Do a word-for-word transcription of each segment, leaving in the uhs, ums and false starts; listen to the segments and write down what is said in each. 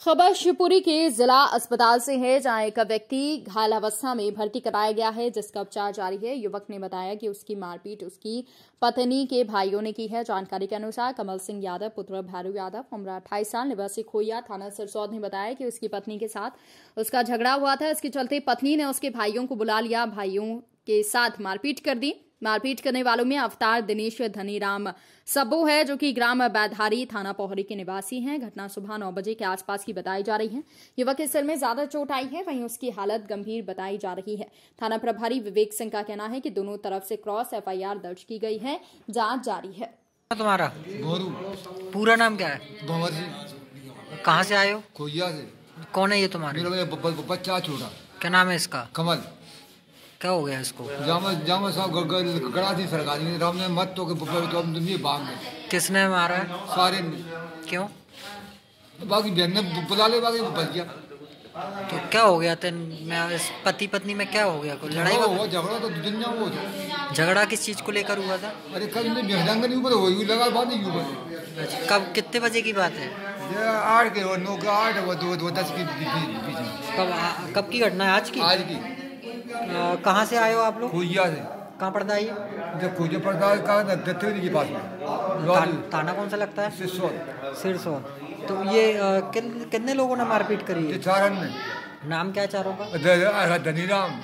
खबर शिवपुरी के जिला अस्पताल से है, जहां एक व्यक्ति घायल अवस्था में भर्ती कराया गया है, जिसका उपचार जारी है। युवक ने बताया कि उसकी मारपीट उसकी पत्नी के भाइयों ने की है। जानकारी के अनुसार कमल सिंह यादव पुत्र भैरव यादव उम्र अट्ठाईस साल निवासी खोइया थाना सिरसौद ने बताया कि उसकी पत्नी के साथ उसका झगड़ा हुआ था। इसके चलते पत्नी ने उसके भाइयों को बुला लिया, भाइयों के साथ मारपीट कर दी। मारपीट करने वालों में अवतार दिनेश धनीराम सब्बो है, जो कि ग्राम बैधारी थाना पोहरी के निवासी हैं। घटना सुबह नौ बजे के आसपास की बताई जा रही है। युवक के सिर में ज्यादा चोट आई है, वहीं उसकी हालत गंभीर बताई जा रही है। थाना प्रभारी विवेक सिंह का कहना है कि दोनों तरफ से क्रॉस एफआईआर दर्ज की गई है, जांच जारी है। तुम्हारा पूरा नाम क्या है? भंवर जी। कहाँ से आए हो? खोइया से। कौन है ये तुम्हारे? मेरा बच्चा छोटा। क्या नाम है इसका? कमल। क्या हो गया इसको? जामा जामा साहब गड़ा थी सरकारी राम ने मत तो के तो हम दुनिया भाग गए। किसने मारा है? सारे। क्यों? बाकी बहन ने बुला ले, बाकी बच गया। तो क्या हो गया तेन मैं इस पति पत्नी में क्या हो गया? कोई लड़ाई हुआ? झगड़ा तो दुनिया वो झगड़ा किस चीज को लेकर हुआ था? अरे कल ने बेहदंग नहीं ऊपर हुई लगा बात नहीं ऊपर। अच्छा, कब कितने बजे की बात है? ये आठ के और नौ के आठ वो दो दो दस की बीच। कब कब की घटना है? आज की? आज की। कहाँ से आए हो आप लोग? खोइया से। कहाँ पड़ता है ये? जब खोइया पड़ता है कहाँ दत्तरी के पास में। ता, ताना कौन सा लगता है? सिरसौद। सिरसौद। तो ये किन कितने लोगों ने मारपीट करी है? चार ने। नाम क्या चारों का? धनीराम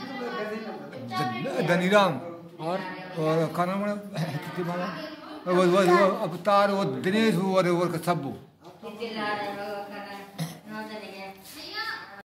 धनीराम और और का नाम है वो वो अवतार, वो दिनेश और वो सब्बू।